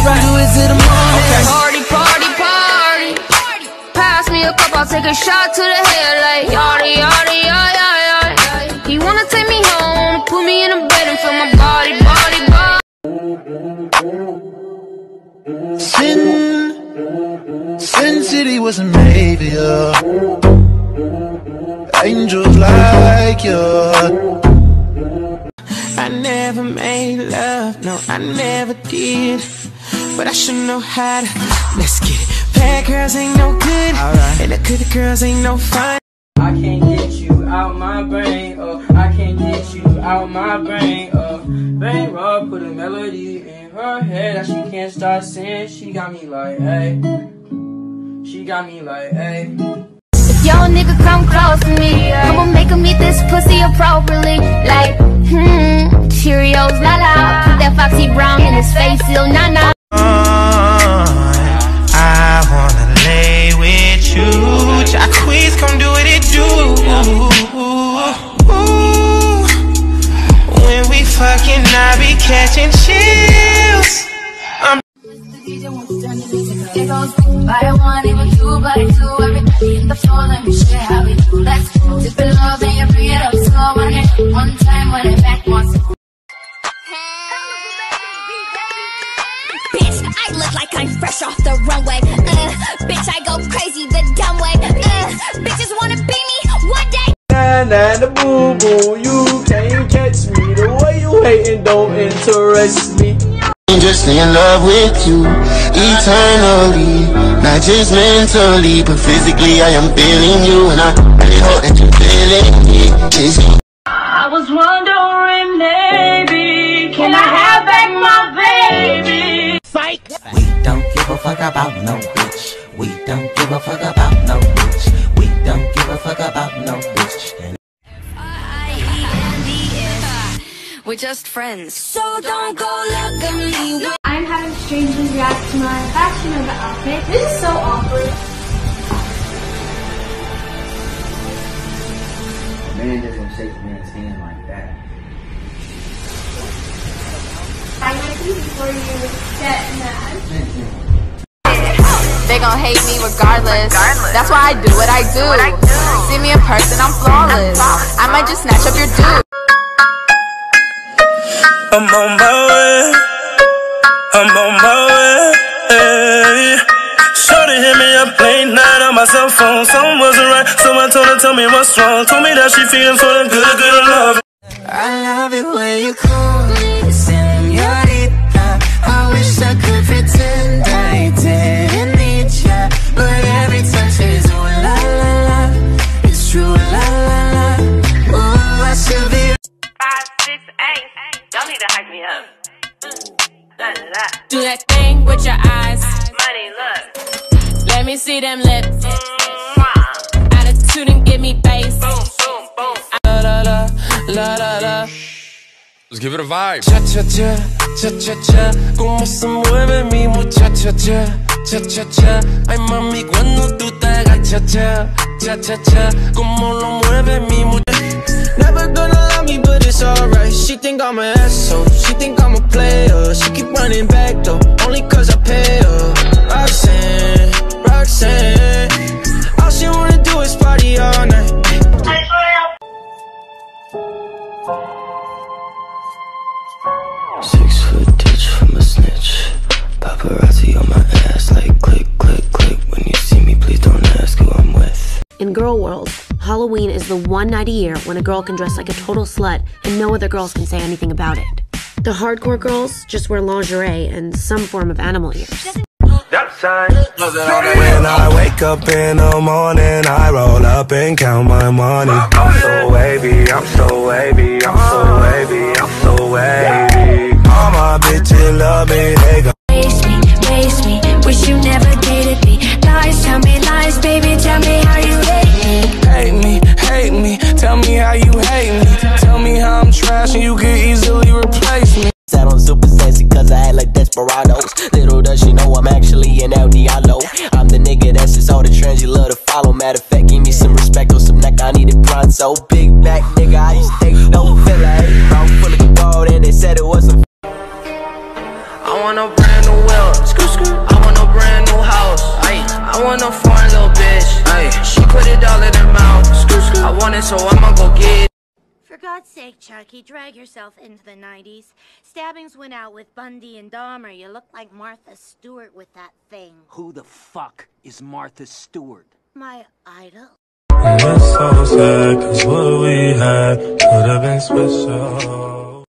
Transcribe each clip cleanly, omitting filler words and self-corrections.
gon' do it till the morning. Okay. Party, party, party. Pass me a cup, I'll take a shot to the head like yada, yada, yada, yada. He wanna take me home, put me in a bed and feel my body, body, body. Sin City wasn't made for you. Angels like you. I never made love, no, I never did. But I should know how to, let's get it. Bad girls ain't no good, and the good girls ain't no fun. I can't get you out my brain, I can't get you out my brain, Brain Rob put a melody in her head that she can't start singing. She got me like, hey. She got me like, hey. If your nigga come close to me, I'ma make him eat this pussy appropriately. Like, Cheerios, la la. Put that Foxy Brown in his face, little nana. I wanna lay with you. Jacquees, come do what it do. When we fucking, I be catching chills. It goes by one and two by two. Everybody in the floor, let me share how we do. Let's go. Dip it love and you bring it up slow. One time when it back once. Bitch, I look like I'm fresh off the runway. Bitch, I go crazy the dumb way. Bitches wanna be me one day. Nah, nah, the boo boo, you can't catch me. The way you hating don't interest me. Just in love with you eternally, not just mentally, but physically. I am feeling you, and I really hope that you're feeling me. I was wondering, maybe can I have back my baby? Psych. We don't give a fuck about no bitch. We don't give a fuck about no bitch. We don't give a fuck about no bitch. We're just friends, so don't go look at me. I'm having strangers react to my fashion of the outfit. This is so awkward. A man doesn't shake a man's hand like that. I might be before you get mad. They gon' hate me regardless. That's why I do what I do. See me in person, I'm flawless. I might just snatch up your dude. I'm on my way, I'm on my way. Shorty hit me up late night on my cell phone. Something wasn't right, so I told her, tell me what's wrong. Told me that she feeling for the good, good love. I love it when you call me señorita. I wish I could pretend I didn't need ya, but every touch is ooh la la la. It's true la la la. Ooh, I should be 5, 6, 8. Y'all need to hype me up. Do that thing with your eyes. Money, look. Let me see them lips. Attitude and give me bass. Boom, boom, boom. La la la, la la la. Let's give it a vibe. Cha cha cha, cha cha cha. Como se mueve mi muchacha cha, cha cha cha. Ay mami cuando tú te agachas cha, cha cha cha. Como lo mueve mi muchacha. Never gonna love me, but it's alright. She think I'm an asshole, she think I'm a player. She keep running back though, only cause I pay her. Roxanne, Roxanne, all she wanna do is party all night. Six-foot ditch from a snitch. Paparazzi on my ass like click, click, click. When you see me, please don't ask who I'm with. In girl world, Halloween is the one night a year when a girl can dress like a total slut and no other girls can say anything about it. The hardcore girls just wear lingerie and some form of animal ears. When I wake up in the morning, I roll up and count my money. I'm so wavy, I'm so wavy, I'm so wavy, I'm so wavy. All my bitches love me, they go Waste me, wish you never dated me. Lies, tell me lies, baby, tell me how you hate me. Hate me, tell me how you hate me. Tell me how I'm trash and you could easily replace me. Sat on super sexy cause I act like desperados. Little does she know I'm actually an El Diablo. I'm the nigga that's just all the trends you love to follow. Matter of fact, give me some respect on some neck, I need it pronto. Big back nigga, I used to take no filler. I'm full of gold and they said it wasn't. I want no brand new wheel. I want no brand new house. I want no foreign little bitch. She put it all in her mouth. I want it, so I'ma go get it. For God's sake, Chucky, drag yourself into the 90s. Stabbings went out with Bundy and Dahmer. You look like Martha Stewart with that thing. Who the fuck is Martha Stewart? My idol. And it's so sad, cause what we had could've been special.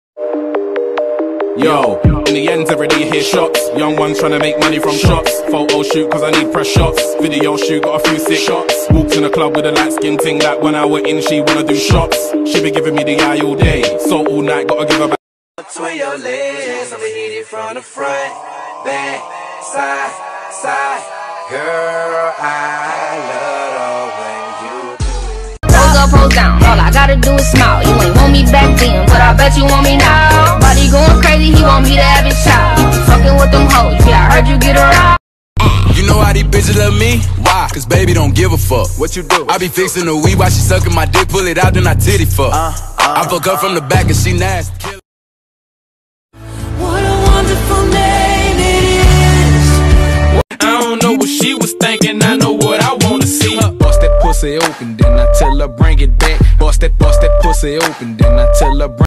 Yo, in the end every day you hear shots. Young ones trying to make money from shots. Photo shoot cause I need press shots. Video shoot, got a few sick shots. Walked in the club with a light skin ting. Like 1 hour in, she wanna do shots. She be giving me the eye all day. So all night, gotta give her back. Between your legs, I'ma hit it from the front, back, side, side. Girl, I love the way you Pose up, pose down, all I gotta do is smile. You ain't want me back then, but I bet you want me now. Body going crazy, he want me to have his child. Fucking with them hoes, yeah, I heard you get around. You know how these bitches love me? Why? Cause baby don't give a fuck. What you do? I be fixing the weed while she sucking my dick, pull it out, then I titty fuck. I fuck her from the back and she nasty. What a wonderful name it is. I don't know what she was thinking, I know what I wanna see. Bust that pussy open, then I tell her bring it back. Bust that pussy open, then I tell her bring